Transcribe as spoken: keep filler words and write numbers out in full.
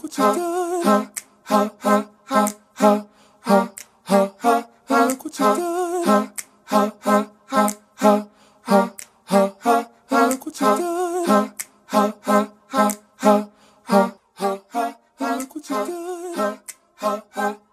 what you done. Ha, ha, ha, ha, ha, ha, ha, ha, ha, look what you done. Ha, ha, ha, ha, ha, ha, ha, ha, ha, look what you done. Ha, ha, ha, ha, ha, ha, ha, ha, ha, look what you done. Ha, ha, ha.